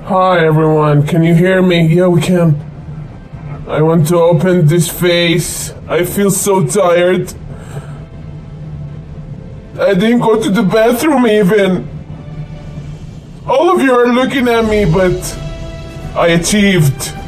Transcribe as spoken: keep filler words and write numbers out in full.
Hi everyone, can you hear me? Yeah, we can. I want to open this face. I feel so tired. I didn't go to the bathroom even. All of you are looking at me, but I achieved.